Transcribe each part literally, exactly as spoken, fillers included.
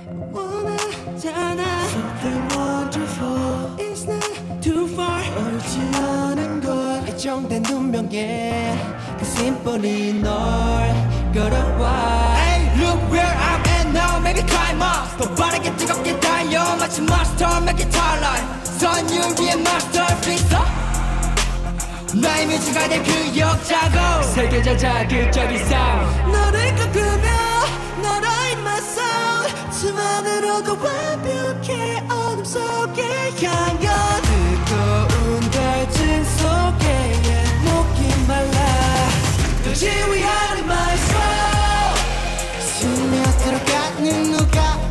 원하잖아. Something wonderful. It's not too far. 멀지 않은 곳 애정된 운명에 그 심포니 널 걸어와. Hey, look where I'm at now. Make it climb up. 더 빠르게 뜨겁게 달려 마치 master. Make it starlight. 선율기의 masterpiece. 나의 뮤지가 될 그 역자고 세계적 자극적인 sound. 너를 꺾으며 너라인 my sound. 틈안으로도 완벽해 어둠 속에 향연 뜨거운 갈증 속에 목이 말라 더 지휘하는 my soul. 스며들어가는 누가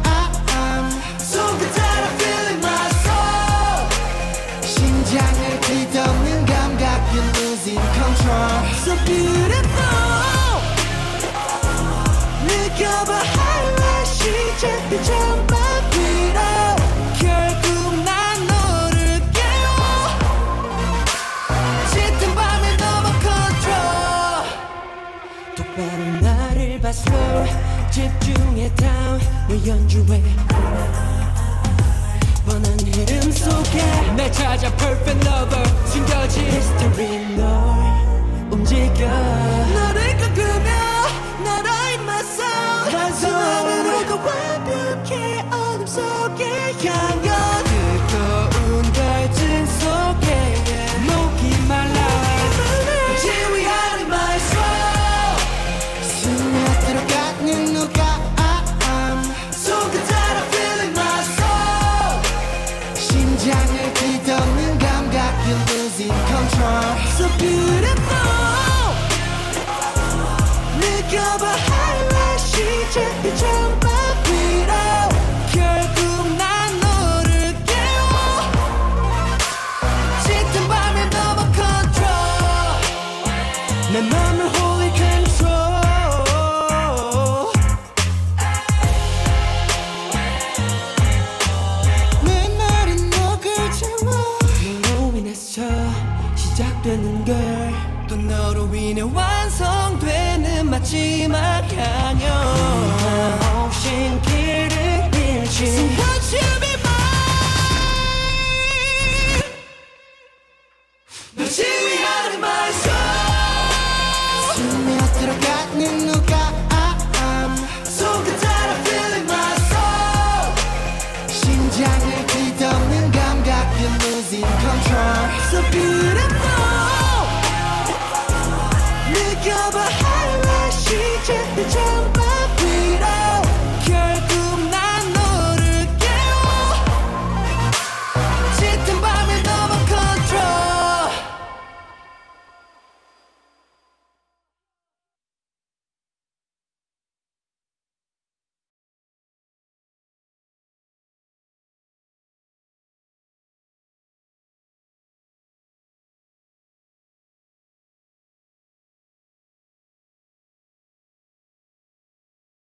손끝 따라 feeling my soul. 심장을 뒤덮는 감각 you're losing control. So beautiful. 느껴봐 highlight 시작되잖아 위로. 결국 난 너를 깨워 짙은 밤에 넘어 control. 똑바로 나를 봐 slow. 집중해 down 내 연주에 뻔한 흐름 속에 날 찾아 perfect lover 숨겨진 history 널 움직여. 너를 꺾으며 너라인 my soul. 틈안으로도 완벽해 어둠 속에 향연 뜨거운 갈증 속에 목이 말라 지휘하는 my soul. 스며들어가는 누가 손끝 따라 feeling my soul. 심장을 뒤덮는 감각 you're losing control. So beautiful. 느껴봐 highlight 시작되잖아 위로. 결국 난 너를 깨워 짙은 밤에 넘어 control. 내 맘을 wholly control. 내 말은 너를 채워. 너로 인해서 시작되는 걸 또 너로 인해 와